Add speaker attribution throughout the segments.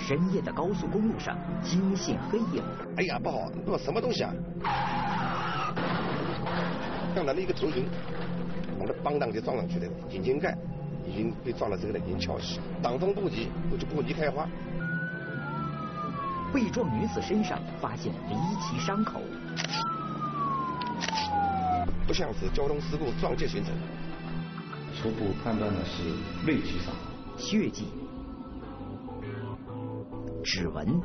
Speaker 1: 深夜的高速公路上惊现黑影。
Speaker 2: 哎呀，不好，那什么东西啊？像人的一个头型，往这邦当就撞上去的，引擎盖已经被撞了，这个人已经翘起，挡风不及，不及开花。
Speaker 1: 被撞女子身上发现离奇伤口，
Speaker 2: 不像是交通事故撞击形成。
Speaker 3: 初步判断的是锐器伤，
Speaker 1: 血迹、指纹、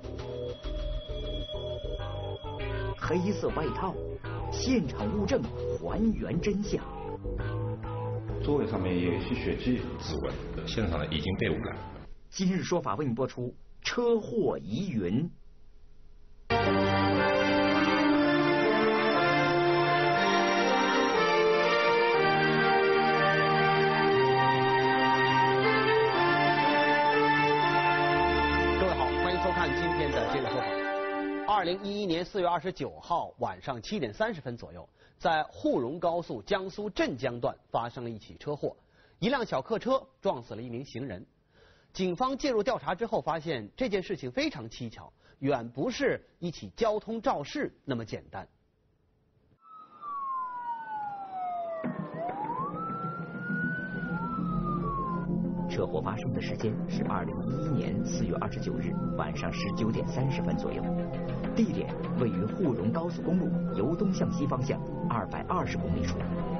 Speaker 1: 黑色外套，现场物证还原真相。
Speaker 3: 座位上面也有一些血迹、
Speaker 4: 指纹，现场已经被污染。
Speaker 1: 今日说法为你播出车祸疑云。
Speaker 5: 2011年4月29号晚上7点30分左右，在沪蓉高速江苏镇江段发生了一起车祸，一辆小客车撞死了一名行人。警方介入调查之后，发现这件事情非常蹊跷，远不是一起交通肇事那么简单。
Speaker 1: 车祸发生的时间是2011年4月29日晚上19点30分左右，地点位于沪蓉高速公路由东向西方向220公里处。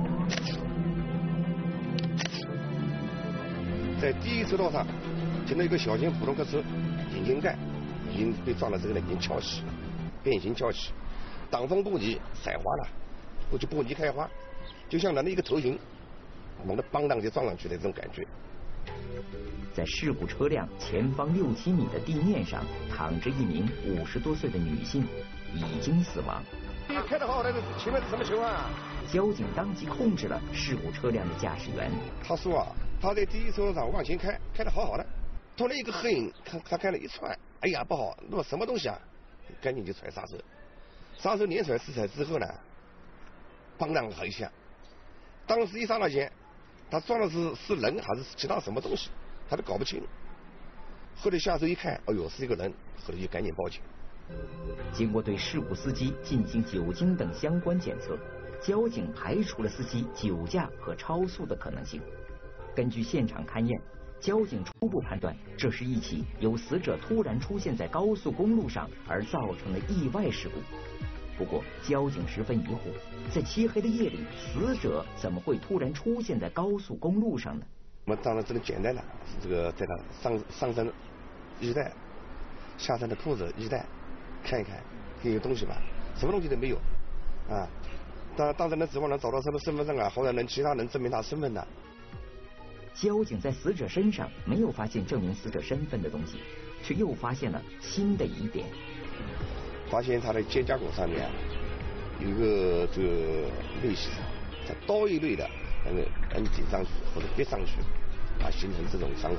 Speaker 2: 在第一车道上停了一个小型普通客车，引擎盖已经被撞了，这个人已经翘起，变形翘起，挡风不及，甩花了，不及开花，就像人的一个头型往这邦当就撞上去的这种感觉。
Speaker 1: 在事故车辆前方6、7米的地面上躺着一名50多岁的女性，已经死亡。
Speaker 2: 开得好好的，前面是什么情况啊？
Speaker 1: 交警当即控制了事故车辆的驾驶员。
Speaker 2: 他说啊，他在第一车道上往前开，开得好好的，突然一个黑影，他开了一窜，哎呀不好，那什么东西啊？赶紧就踩刹车，刹车连踩4踩之后呢，邦当了一下，当时一刹那间。他撞的是人还是其他什么东西，他都搞不清。后来下车一看，哎呦是一个人，后来就赶紧报警。
Speaker 1: 经过对事故司机进行酒精等相关检测，交警排除了司机酒驾和超速的可能性。根据现场勘验，交警初步判断这是一起由死者突然出现在高速公路上而造成的意外事故。不过，交警十分疑惑，在漆黑的夜里，死者怎么会突然出现在高速公路上呢？
Speaker 2: 我们当然这个简单的，这个在他上身衣带、下身的裤子衣带看一看，有东西吧？什么东西都没有啊！当然能指望能找到什么身份证啊，或者其他人证明他身份的。
Speaker 1: 交警在死者身上没有发现证明死者身份的东西，却又发现了新的疑点。
Speaker 2: 发现他的肩胛骨上面有一个这个类似像刀一类的那个能顶上去或者别上去，啊，形成这种伤痕。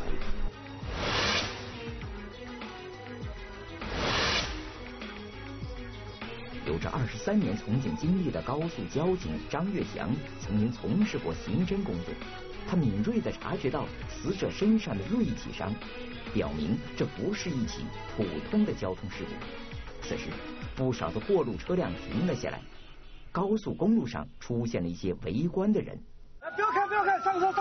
Speaker 1: 有着23年从警经历的高速交警张月祥，曾经从事过刑侦工作，他敏锐地察觉到死者身上的锐器伤，表明这不是一起普通的交通事故。此时，不少的过路车辆停了下来，高速公路上出现了一些围观的人。
Speaker 6: 不要看，上车！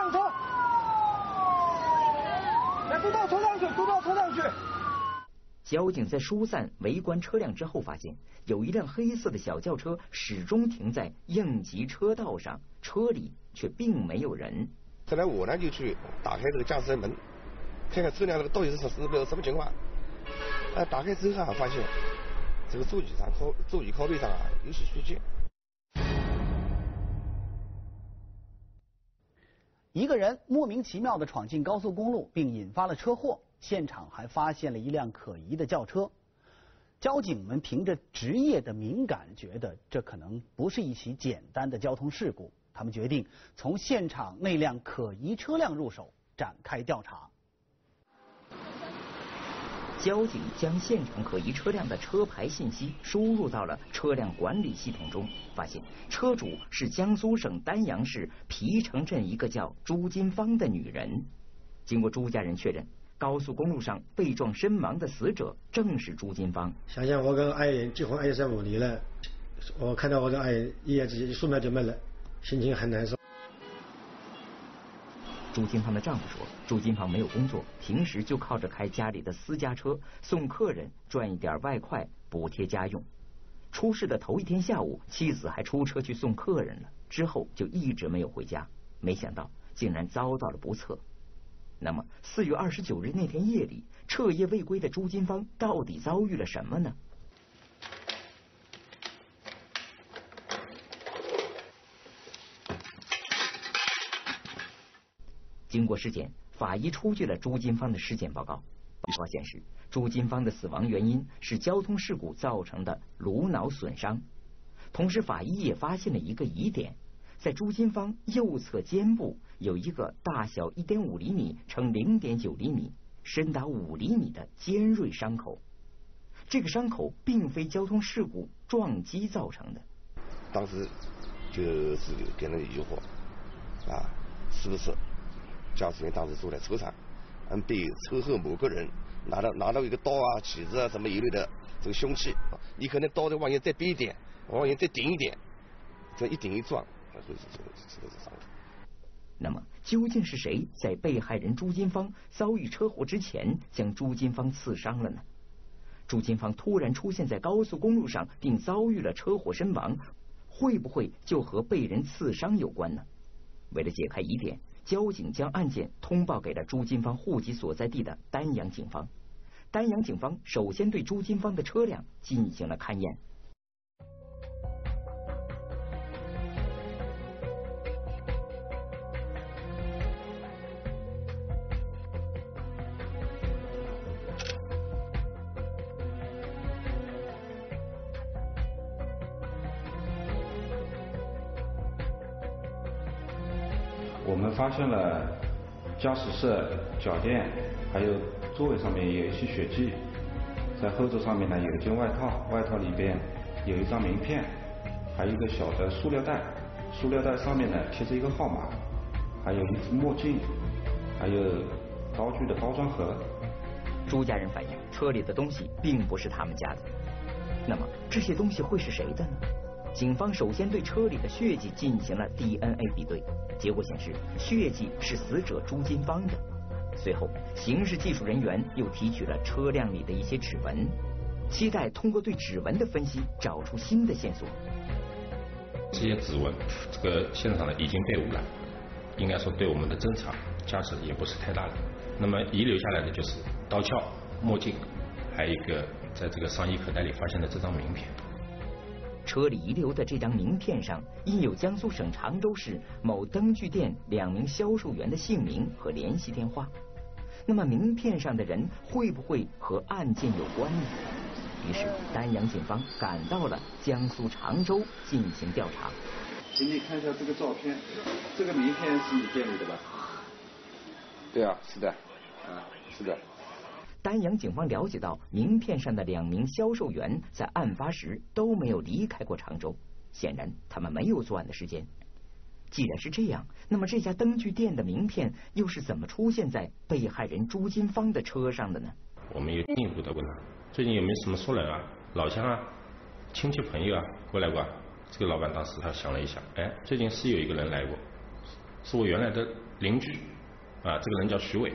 Speaker 6: 来，都到车上去！
Speaker 1: 交警在疏散围观车辆之后，发现有一辆黑色的小轿车始终停在应急车道上，车里却并没有人。
Speaker 2: 后来我呢就去打开这个驾驶门，看看车辆这个到底是什么情况。打开之后啊，发现这个座椅靠背上啊有些血迹。
Speaker 5: 一个人莫名其妙地闯进高速公路，并引发了车祸，现场还发现了一辆可疑的轿车。交警们凭着职业的敏感，觉得这可能不是一起简单的交通事故，他们决定从现场那辆可疑车辆入手，展开调查。
Speaker 1: 交警将现场可疑车辆的车牌信息输入到了车辆管理系统中，发现车主是江苏省丹阳市皮城镇一个叫朱金芳的女人。经过朱家人确认， 高速公路上被撞身亡的死者正是朱金芳。
Speaker 7: 想想我跟爱人结婚23-25年了，我看到我的爱人一夜之间数秒就没了，心情很难受。
Speaker 1: 朱金芳的丈夫说，朱金芳没有工作，平时就靠着开家里的私家车送客人赚一点外快补贴家用。出事的头一天下午，妻子还出车去送客人了，之后就一直没有回家，没想到竟然遭到了不测。那么4月29日那天夜里，彻夜未归的朱金芳到底遭遇了什么呢？经过尸检，法医出具了朱金芳的尸检报告。报告显示，朱金芳的死亡原因是交通事故造成的颅脑损伤。同时，法医也发现了一个疑点，在朱金芳右侧肩部有一个大小1.5厘米乘0.9厘米、深达5厘米的尖锐伤口。这个伤口并非交通事故撞击造成的。
Speaker 2: 当时就是给人疑惑，是不是驾驶员当时坐在车上，被车后某个人拿到一个刀啊、起子啊什么一类的这个凶器，你可能刀的往前再逼一点，往前再顶一点，这一顶一撞，会是这个伤口。
Speaker 1: 那么究竟是谁在被害人朱金芳遭遇车祸之前将朱金芳刺伤了呢？朱金芳突然出现在高速公路上并遭遇了车祸身亡，会不会就和被人刺伤有关呢？为了解开疑点，交警将案件通报给了朱金芳户籍所在地的丹阳警方。丹阳警方首先对朱金芳的车辆进行了勘验。
Speaker 3: 我们发现了驾驶室脚垫还有座位上面有一些血迹，在后座上面呢有一件外套，外套里边有一张名片，还有一个小的塑料袋，塑料袋上面呢贴着一个号码，还有一副墨镜，还有刀具的包装盒。
Speaker 1: 朱家人反映，车里的东西并不是他们家的。那么这些东西会是谁的呢？警方首先对车里的血迹进行了 DNA 比对，结果显示血迹是死者朱金芳的。随后，刑事技术人员又提取了车辆里的一些指纹，期待通过对指纹的分析找出新的线索。
Speaker 4: 这些指纹，这个现场呢已经被污染，应该说对我们的侦查价值也不是太大的。那么遗留下来的就是刀鞘、墨镜，还有一个在这个上衣口袋里发现的这张名片。
Speaker 1: 车里遗留的这张名片上印有江苏省常州市某灯具店2名销售员的姓名和联系电话。那么名片上的人会不会和案件有关呢？于是丹阳警方赶到了江苏常州进行调查。
Speaker 3: 请你看一下这个照片，这个名片是你店里的吧？
Speaker 2: 对啊，是的，是的。
Speaker 1: 丹阳警方了解到，名片上的2名销售员在案发时都没有离开过常州，显然他们没有作案的时间。既然是这样，那么这家灯具店的名片又是怎么出现在被害人朱金芳的车上的呢？
Speaker 4: 我们又进一步的问他，最近有没有什么熟人啊、老乡啊、亲戚朋友啊过来过？这个老板当时他想了一下，最近是有一个人来过，是我原来的邻居啊，这个人叫徐伟。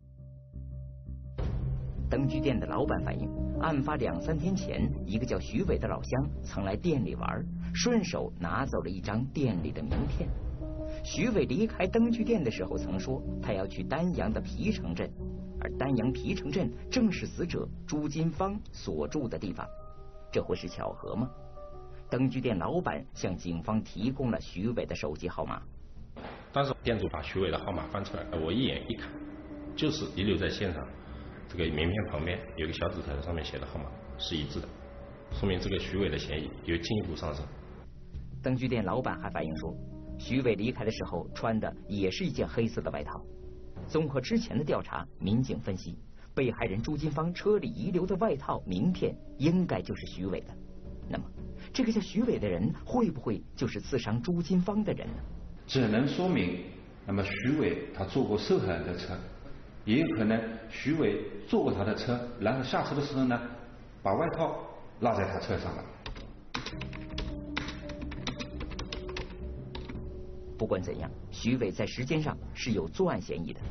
Speaker 1: 灯具店的老板反映，案发2、3天前，一个叫徐伟的老乡曾来店里玩，顺手拿走了一张店里的名片。徐伟离开灯具店的时候曾说，他要去丹阳的皮城镇，而丹阳皮城镇正是死者朱金芳所住的地方。这会是巧合吗？灯具店老板向警方提供了徐伟的手机号码。
Speaker 4: 当时店主把徐伟的号码翻出来，我一眼一看，就是遗留在现场。这个名片旁边有个小纸条，上面写的号码是一致的，说明这个徐伟的嫌疑有进一步上升。
Speaker 1: 灯具店老板还反映说，徐伟离开的时候穿的也是一件黑色的外套。综合之前的调查，民警分析，被害人朱金芳车里遗留的外套名片应该就是徐伟的。那么，这个叫徐伟的人会不会就是刺伤朱金芳的人呢？
Speaker 3: 只能说明，那么徐伟他坐过受害人的车， 也有可能徐伟坐过他的车，然后下车的时候呢，把外套落在他车上了。
Speaker 1: 不管怎样，徐伟在时间上是有作案嫌疑的。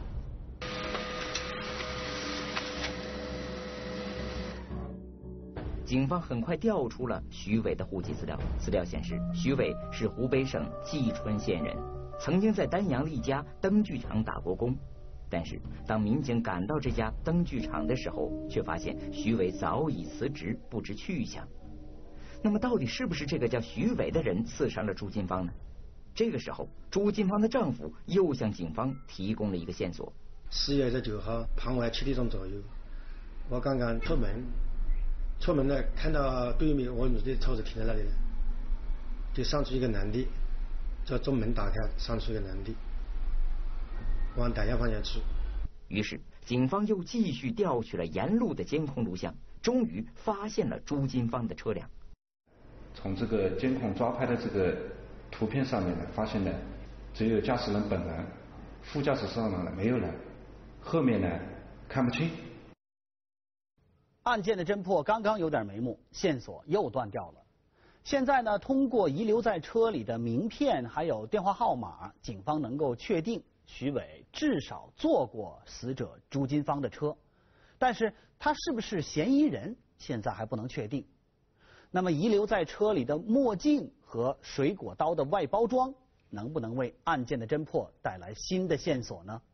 Speaker 1: 警方很快调出了徐伟的户籍资料，资料显示，徐伟是湖北省蓟春县人，曾经在丹阳的一家灯具厂打过工。但是当民警赶到这家灯具厂的时候，却发现徐伟早已辞职，不知去向。那么到底是不是这个叫徐伟的人刺伤了朱金芳呢？这个时候，朱金芳的丈夫又向警方提供了一个线索。
Speaker 7: 4月29号傍晚7点钟左右，我刚刚出门呢，看到对面我们的车子停在那里了，就上去一个男的，这中门打开，上去一个男的，往丹阳方向去。
Speaker 1: 于是警方又继续调取了沿路的监控录像，终于发现了朱金芳的车辆。
Speaker 3: 从这个监控抓拍的这个图片上面呢，发现呢只有驾驶人本人，副驾驶上呢没有人，后面呢看不清。
Speaker 5: 案件的侦破刚刚有点眉目，线索又断掉了。现在呢，通过遗留在车里的名片还有电话号码，警方能够确定徐伟至少坐过死者朱金芳的车，但是他是不是嫌疑人，现在还不能确定。那么遗留在车里的墨镜和水果刀的外包装，能不能为案件的侦破带来新的线索呢？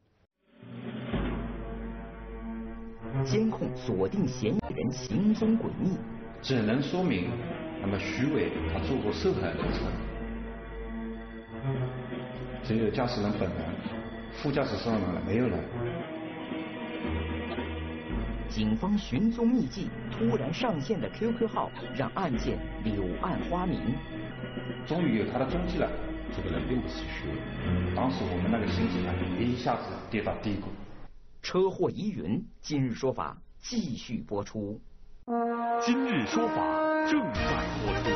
Speaker 1: 监控锁定嫌疑人行踪诡秘，
Speaker 3: 只能说明那么徐伟他坐过受害人的车，只有驾驶人本人，副驾驶上呢没有人。
Speaker 1: 警方寻踪秘籍突然上线的 QQ 号，让案件柳暗花明。
Speaker 3: 终于有他的踪迹了，
Speaker 4: 这个人并不是徐伟。
Speaker 3: 当时我们那个心情啊，一下子跌到低谷。
Speaker 1: 车祸疑云，今日说法继续播出。
Speaker 8: 今日说法正在播出。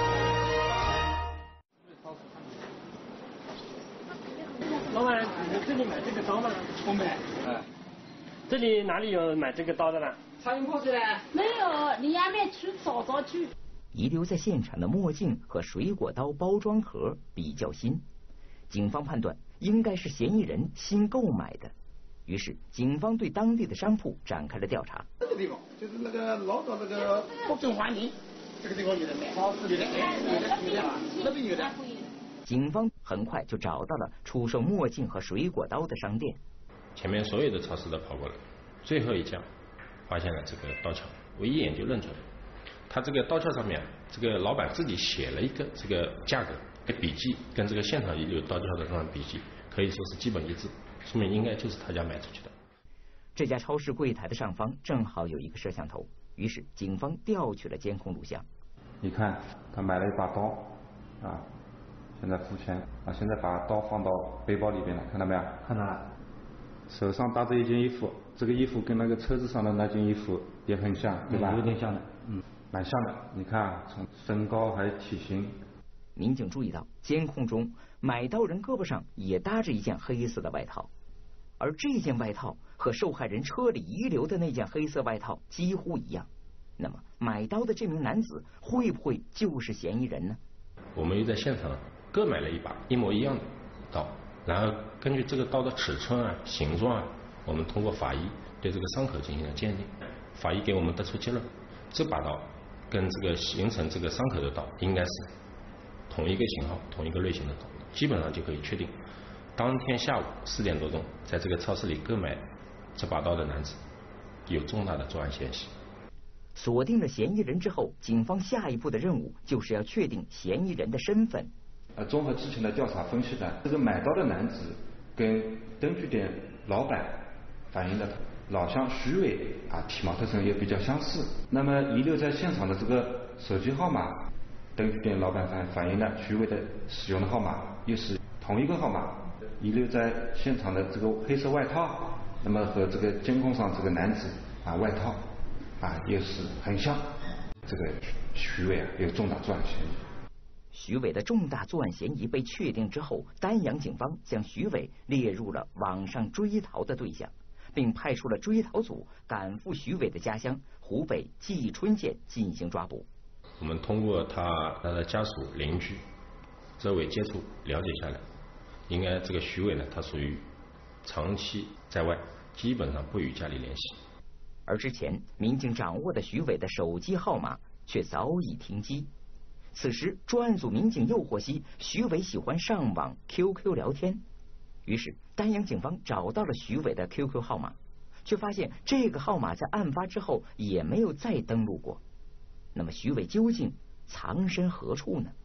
Speaker 9: 老板，你们这里买这个刀吗？我买。这里哪里有买这个刀的呢？
Speaker 10: 苍蝇铺子嘞？没有，你衙门去找找去。
Speaker 1: 遗留在现场的墨镜和水果刀包装盒比较新，警方判断应该是嫌疑人新购买的。于是，警方对当地的商铺展开了调查。
Speaker 6: 这个地方就是那个老早那个国政华宁，这个地方有的卖，有的，那边有的。
Speaker 1: 警方很快就找到了出售墨镜和水果刀的商店。
Speaker 4: 前面所有的超市都跑过了，最后一家发现了这个刀鞘，我一眼就认出来。他这个刀鞘上面，这个老板自己写了一个这个价格的笔记，跟这个现场遗留刀鞘的上笔记可以说是基本一致。说明应该就是他家卖出去的。
Speaker 1: 这家超市柜台的上方正好有一个摄像头，于是警方调取了监控录像。
Speaker 3: 你看，他买了一把刀，啊，现在付钱，啊，现在把刀放到背包里边了，看到没有？看到了。手上搭着一件衣服，这个衣服跟那个车子上的那件衣服也很像，对吧？
Speaker 7: 有点像的，
Speaker 3: 蛮像的。你看，从身高还有体型。
Speaker 1: 民警注意到，监控中买刀人胳膊上也搭着一件黑色的外套，而这件外套和受害人车里遗留的那件黑色外套几乎一样。那么，买刀的这名男子会不会就是嫌疑人呢？
Speaker 4: 我们又在现场各买了一把一模一样的刀，然后根据这个刀的尺寸啊、形状啊，我们通过法医对这个伤口进行了鉴定。法医给我们得出结论，这把刀跟这个形成这个伤口的刀应该是同一个型号、同一个类型的刀，基本上就可以确定，当天下午4点多钟，在这个超市里购买这把刀的男子有重大的作案嫌疑。
Speaker 1: 锁定了嫌疑人之后，警方下一步的任务就是要确定嫌疑人的身份。
Speaker 3: 综合之前的调查分析呢，这个买刀的男子跟灯具店老板反映的老乡徐伟啊体貌特征也比较相似。那么遗留在现场的这个手机号码，灯具店老板反映的徐伟的使用的号码又是同一个号码。遗留在现场的这个黑色外套，那么和这个监控上这个男子啊外套啊又是很像。这个徐伟啊有重大作案嫌疑。
Speaker 1: 徐伟的重大作案嫌疑被确定之后，丹阳警方将徐伟列入了网上追逃的对象。 并派出了追逃组赶赴徐伟的家乡湖北蓟春县进行抓捕。
Speaker 4: 我们通过他的家属、邻居、周围接触了解下来，应该这个徐伟呢，他属于长期在外，基本上不与家里联系。
Speaker 1: 而之前民警掌握的徐伟的手机号码却早已停机。此时专案组民警又获悉徐伟喜欢上网 QQ 聊天，于是丹阳警方找到了徐伟的 QQ 号码，却发现这个号码在案发之后也没有再登录过。那么徐伟究竟藏身何处呢？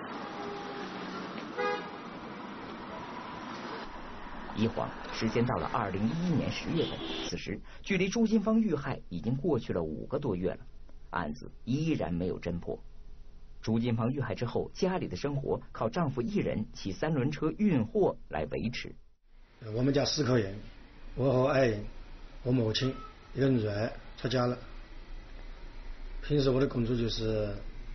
Speaker 1: 一晃时间到了2011年10月份，此时距离朱金芳遇害已经过去了5个多月了，案子依然没有侦破。朱金芳遇害之后，家里的生活靠丈夫一人骑3轮车运货来维持。
Speaker 7: 我们家4口人，我和爱人、我母亲、一个女儿出家了。平时我的工作就是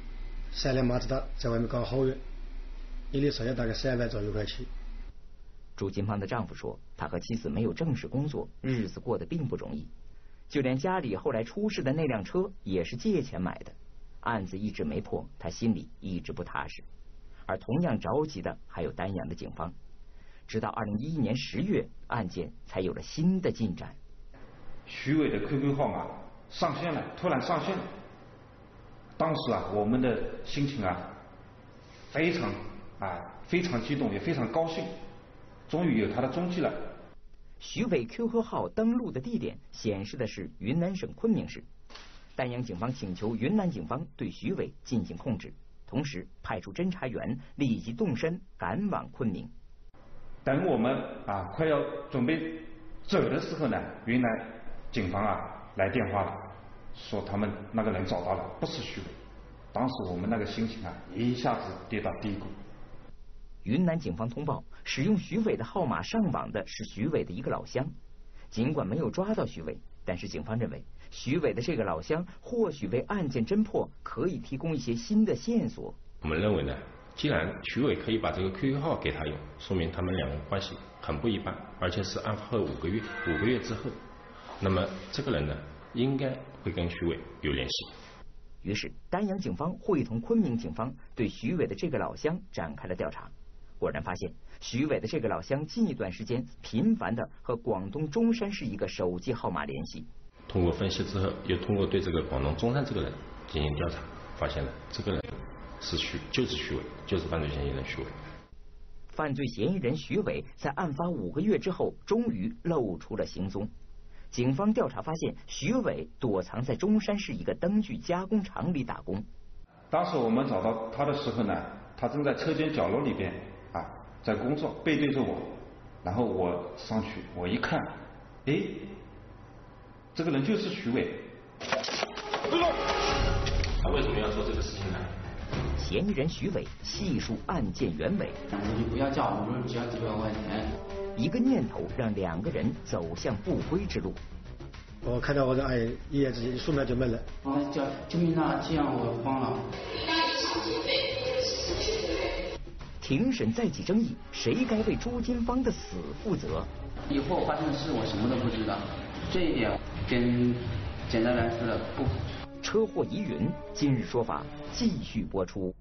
Speaker 7: 3辆马自达在外面搞后院，1粒收入大概3万左右块钱。
Speaker 1: 朱金芳的丈夫说，他和妻子没有正式工作，日子过得并不容易，就连家里后来出事的那辆车也是借钱买的。案子一直没破，他心里一直不踏实。而同样着急的还有丹阳的警方。直到2011年10月，案件才有了新的进展。
Speaker 3: 徐伟的 QQ 号码上线了，突然上线了。当时我们的心情非常激动，也非常高兴，终于有他的踪迹了。
Speaker 1: 徐伟 QQ 号登录的地点显示的是云南省昆明市。丹阳警方请求云南警方对徐伟进行控制，同时派出侦查员立即动身赶往昆明。
Speaker 3: 等我们快要准备走的时候呢，云南警方来电话了，说他们那个人找到了，不是徐伟。当时我们那个心情一下子跌到低谷。
Speaker 1: 云南警方通报，使用徐伟的号码上网的是徐伟的一个老乡。尽管没有抓到徐伟，但是警方认为徐伟的这个老乡或许为案件侦破可以提供一些新的线索。
Speaker 4: 我们认为呢，既然徐伟可以把这个 QQ 号给他用，说明他们两个关系很不一般，而且是案发后5个月之后，那么这个人呢，应该会跟徐伟有联系。
Speaker 1: 于是丹阳警方会同昆明警方对徐伟的这个老乡展开了调查，果然发现徐伟的这个老乡近一段时间频繁的和广东中山市一个手机号码联系。
Speaker 4: 通过分析之后，又通过对这个广东中山这个人进行调查，发现了这个人就是徐伟，就是犯罪嫌疑人徐伟。
Speaker 1: 犯罪嫌疑人徐伟在案发5个月之后终于露出了行踪。警方调查发现，徐伟躲藏在中山市一个灯具加工厂里打工。
Speaker 3: 当时我们找到他的时候呢，他正在车间角落里边在工作，背对着我。然后我上去，我一看，这个人就是徐伟。
Speaker 4: 他为什么要做这个事情呢？
Speaker 1: 嫌疑人徐伟细数案件原委。
Speaker 11: 你不要叫我们，只要几万块钱。
Speaker 1: 一个念头让2个人走向不归之路。
Speaker 7: 我看到我的爱人一夜之间数秒就没了。
Speaker 11: 叫救命啊！这样我慌了。
Speaker 1: 庭审再起争议，谁该为朱金芳的死负责？
Speaker 11: 以后发生的事我什么都不知道，这一点跟简单来说的不。
Speaker 1: 车祸疑云，今日说法继续播出。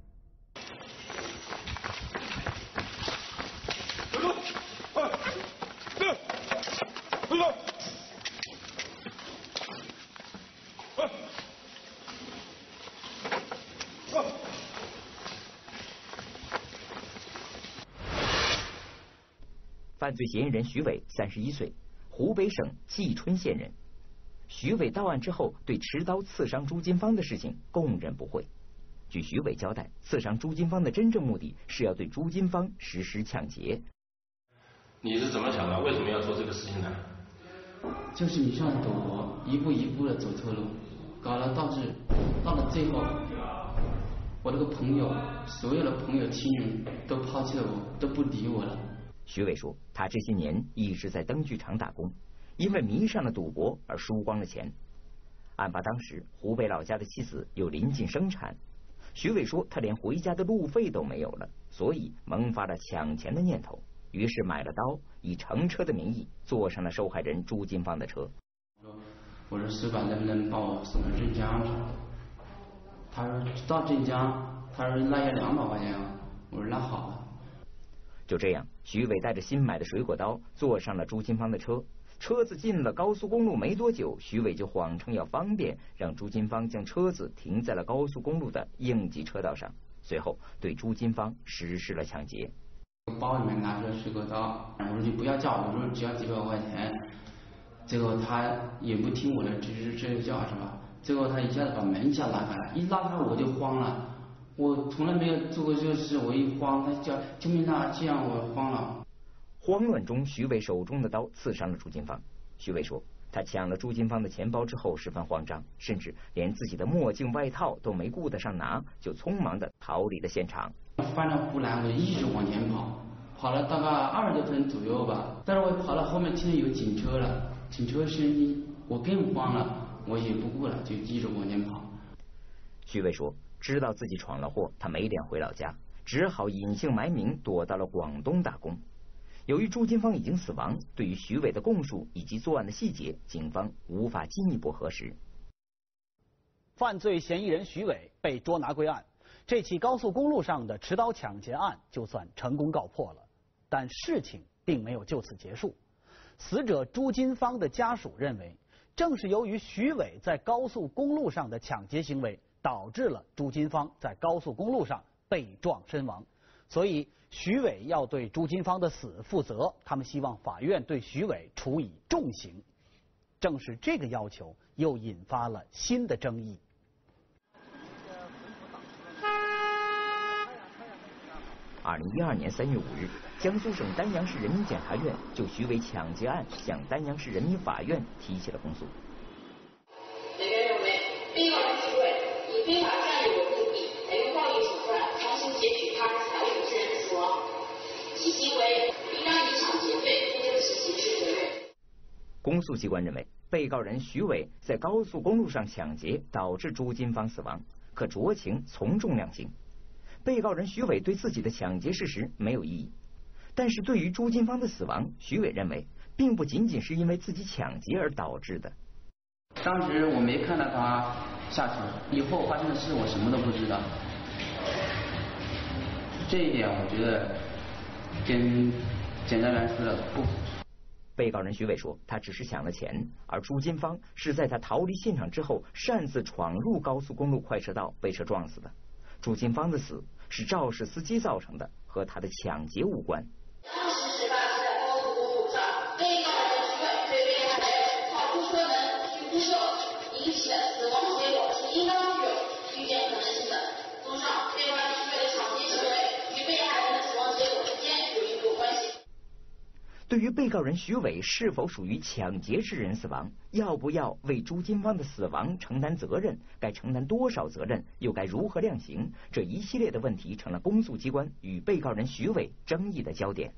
Speaker 1: 犯罪嫌疑人徐伟31岁，湖北省蓟春县人。徐伟到案之后，对持刀刺伤朱金芳的事情供认不讳。据徐伟交代，刺伤朱金芳的真正目的是要对朱金芳实施抢劫。
Speaker 4: 你是怎么想的？为什么要做这个事情呢？
Speaker 11: 就是迷上赌博，一步一步的走错路，搞了导致到了最后，我这个朋友，所有的朋友亲人都抛弃了我，都不理我了。
Speaker 1: 徐伟说，他这些年一直在灯具厂打工，因为迷上了赌博而输光了钱。案发当时，湖北老家的妻子又临近生产，徐伟说他连回家的路费都没有了，所以萌发了抢钱的念头。 于是买了刀，以乘车的名义坐上了受害人朱金芳的车。
Speaker 11: 我说师傅能不能把我送到镇江去？他说到镇江，他说那要200块钱。我说那好了。
Speaker 1: 就这样，徐伟带着新买的水果刀坐上了朱金芳的车。车子进了高速公路没多久，徐伟就谎称要方便，让朱金芳将车子停在了高速公路的应急车道上，随后对朱金芳实施了抢劫。
Speaker 11: 包里面拿出水果刀，我说你不要叫，我说只要几百块钱。最后他也不听我的指示，这就叫是吧？最后他一下子把门一下拉开了，一拉开我就慌了。我从来没有做过这个事，我一慌，他叫救命啊！这样我慌了。
Speaker 1: 慌乱中，徐伟手中的刀刺伤了朱金芳。徐伟说，他抢了朱金芳的钱包之后十分慌张，甚至连自己的墨镜、外套都没顾得上拿，就匆忙地逃离了现场。
Speaker 11: 翻了护栏，我一直往前跑，跑了大概20多分左右吧。但是我跑到后面听见有警车了，警车声音，我更慌了，我也不顾了，就一直往前跑。
Speaker 1: 徐伟说，知道自己闯了祸，他没脸回老家，只好隐姓埋名躲到了广东打工。由于朱金芳已经死亡，对于徐伟的供述以及作案的细节，警方无法进一步核实。
Speaker 5: 犯罪嫌疑人徐伟被捉拿归案，这起高速公路上的持刀抢劫案就算成功告破了。但事情并没有就此结束。死者朱金芳的家属认为，正是由于徐伟在高速公路上的抢劫行为，导致了朱金芳在高速公路上被撞身亡，所以徐伟要对朱金芳的死负责，他们希望法院对徐伟处以重刑。正是这个要求，又引发了新的争议。
Speaker 1: 2012年3月5日，江苏省丹阳市人民检察院就徐伟抢劫案向丹阳市人民法院提起了公诉。
Speaker 12: 本院认为，被告人徐伟以非法占有的目的，采用暴力手段强行劫取他人财物致人死亡，其行为应当以抢劫罪追究其刑事责任。
Speaker 1: 公诉机关认为，被告人徐伟在高速公路上抢劫，导致朱金芳死亡，可酌情从重量刑。被告人徐伟对自己的抢劫事实没有异议，但是对于朱金芳的死亡，徐伟认为并不仅仅是因为自己抢劫而导致的。
Speaker 11: 当时我没看到他下去，以后发生的事我什么都不知道。这一点我觉得跟检察员说的不符。
Speaker 1: 被告人徐伟说，他只是抢了钱，而朱金芳是在他逃离现场之后擅自闯入高速公路快车道被车撞死的。朱金芳的死是肇事司机造成的，和他的抢劫无关。
Speaker 12: 当时事发是在高速公路上，被告人徐伟对被害人跑出车门去呼救，引起的死亡结果是应当具有预见可能性的。综上，被告人徐伟的抢劫行为与被害人的死亡结果之间有因果关系。
Speaker 1: 对于被告人徐伟是否属于抢劫致人死亡，要不要为朱金芳的死亡承担责任，该承担多少责任，又该如何量刑，这一系列的问题成了公诉机关与被告人徐伟争议的焦点。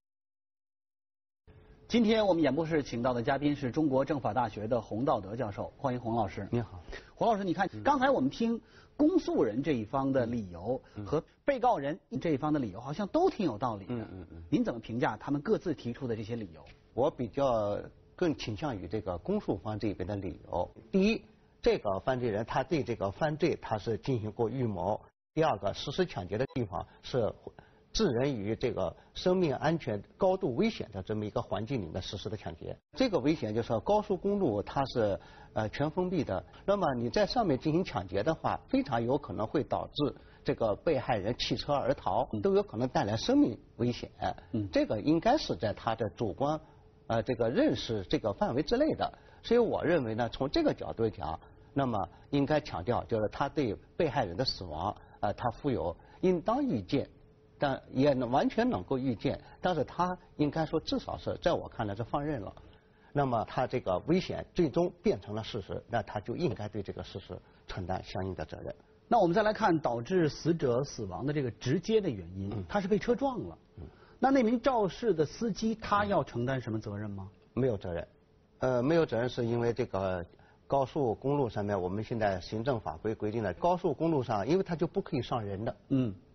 Speaker 5: 今天我们演播室请到的嘉宾是中国政法大学的洪道德教授，欢迎洪老师。
Speaker 13: 你好，
Speaker 5: 洪老师，你看刚才我们听公诉人这一方的理由和被告人这一方的理由，好像都挺有道理的。您怎么评价他们各自提出的这些理由？
Speaker 13: 我比较更倾向于这个公诉方这边的理由。第一，这个犯罪人他对这个犯罪他是进行过预谋；第二个，实施抢劫的地方是置人于这个生命安全高度危险的这么一个环境里面实施的抢劫。这个危险就是说高速公路它是全封闭的，那么你在上面进行抢劫的话，非常有可能会导致这个被害人弃车而逃，都有可能带来生命危险。这个应该是在他的主观这个认识这个范围之内的。所以我认为呢，从这个角度讲，那么应该强调就是他对被害人的死亡他负有应当预见，但也完全能够预见，但是他应该说至少是在我看来是放任了。那么他这个危险最终变成了事实，那他就应该对这个事实承担相应的责任。
Speaker 5: 那我们再来看导致死者死亡的这个直接的原因，他是被车撞了。那名肇事的司机他要承担什么责任吗？
Speaker 13: 没有责任。没有责任是因为这个高速公路上面，我们现在行政法规规定了，高速公路上因为它就不可以上人的。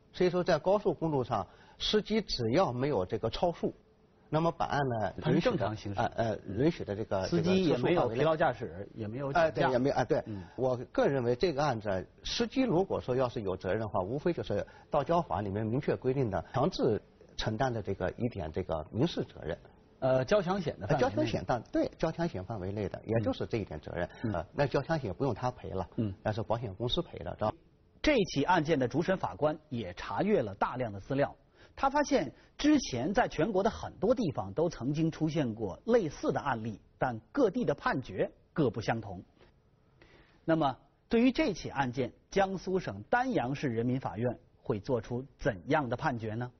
Speaker 13: 所以说在高速公路上，司机只要没有这个超速，那么本案呢允许的允许的这个
Speaker 5: 司机也没有疲劳驾驶，也没有酒驾，
Speaker 13: 对，也没有对。我个人认为这个案子，司机如果说要是有责任的话，无非就是道交法里面明确规定的强制承担的这个一点这个民事责任。
Speaker 5: 交强险的
Speaker 13: 交强险对交强险范围内的，也就是这一点责任。那交强险不用他赔了，那是保险公司赔的，知道。
Speaker 5: 这起案件的主审法官也查阅了大量的资料，他发现之前在全国的很多地方都曾经出现过类似的案例，但各地的判决各不相同。那么，对于这起案件，江苏省丹阳市人民法院会做出怎样的判决呢？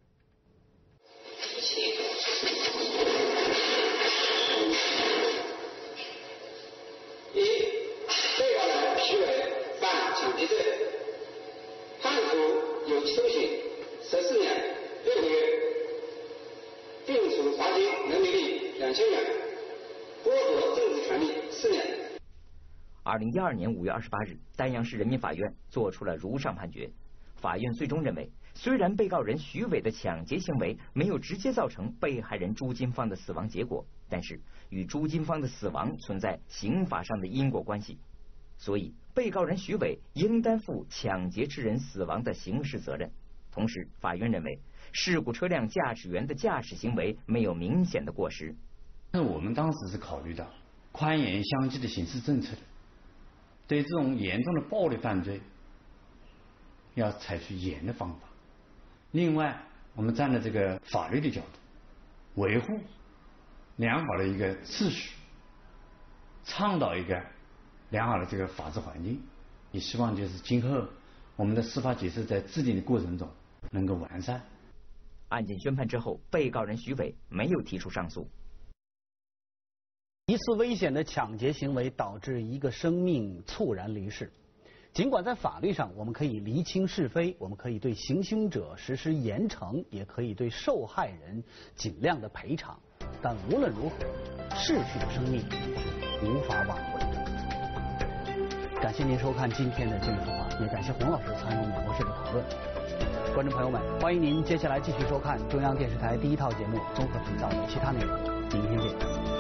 Speaker 14: 有期徒刑14年6个月，并处罚金人民币2000元，剥夺政治权利4年。
Speaker 1: 2012年5月28日，丹阳市人民法院作出了如上判决。法院最终认为，虽然被告人徐伟的抢劫行为没有直接造成被害人朱金芳的死亡结果，但是与朱金芳的死亡存在刑法上的因果关系，所以被告人徐伟应担负抢劫致人死亡的刑事责任。同时，法院认为事故车辆驾驶员的驾驶行为没有明显的过失。
Speaker 15: 那我们当时是考虑到宽严相济的刑事政策的，对这种严重的暴力犯罪要采取严的方法。另外，我们站在这个法律的角度，维护良好的一个秩序，倡导一个良好的这个法治环境，也希望就是今后我们的司法解释在制定的过程中能够完善。
Speaker 1: 案件宣判之后，被告人徐伟没有提出上诉。
Speaker 5: 疑似危险的抢劫行为导致一个生命猝然离世。尽管在法律上我们可以厘清是非，我们可以对行凶者实施严惩，也可以对受害人尽量的赔偿，但无论如何，逝去的生命是无法挽回的。感谢您收看今天的今日说法，也感谢洪老师参与演播室的讨论。观众朋友们，欢迎您接下来继续收看中央电视台第一套节目综合频道的其他内容。明天见。